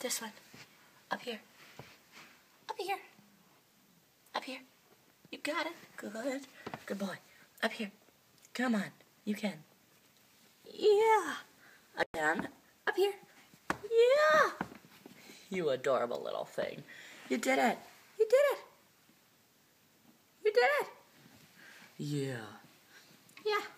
this one? Up here. Up here. Up here. You got it. Good. Good boy. Up here. Come on. You can. Yeah. Again. Up here. Yeah. You adorable little thing. You did it. You did it. You did it. Yeah. Yeah.